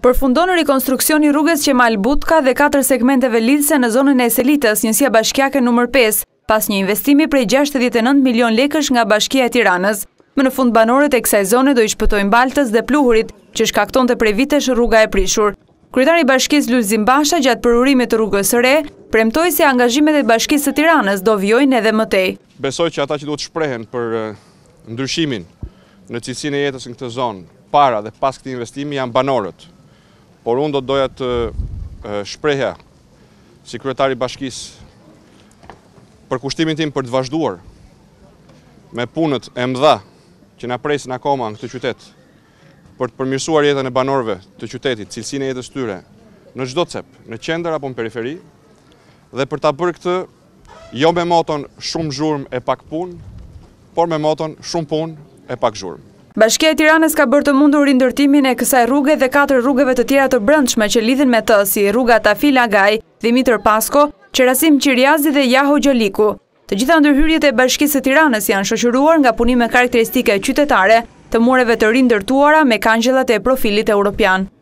Përfundon rikonstruksioni rrugës Qemal Butka dhe 4 segmenteve lidhëse në zonën e Selitës, njësia bashkiake nr. 5, pas një investimi prej 69 milion lekësh nga Bashkia e Tiranës. Më në fund banorët e kësaj zone do i shpëtojnë Baltës dhe Pluhurit, që shkaktonte prej vitesh rruga e prishur. Kryetari i Bashkisë Lulzim Basha gjatë përurimit të rrugës së re, premtoi se angazhimet e Bashkisë së Tiranës do vijojnë edhe më tej. Besoj që ata që duhet shprehen për ndryshimin në cilësinë e jetës në këtë zonë, para dhe pas këtij investimi janë banorët. Por unë do doja të shprehja si kryetari i Bashkisë për kushtimin tim për të vazhduar me punët e mëdha që na presin akoma në këtë qytet për të përmirësuar jetën e banorëve të qytetit, cilësinë e jetës tyre në çdo cep, në qendër apo në periferi, dhe për ta bërë këtë jo me moton shumë zhurmë e pak punë, por me moton shumë punë e pak zhurmë. Bashkia e Tiranës ka bërë të mundur rindërtimin e kësaj rruge dhe 4 rrugeve të tjera të brendshme që lidhen me të, si rruga Tafil Agaj, Dimitër Pasko, Qerasim Qiriazi dhe Jaho Gjoliku. Të gjitha ndërhyrjet e Bashkisë së Tiranës janë shoqëruar nga punime karakteristike qytetare të mureve të rindërtuara me kangjellat e profilit europian.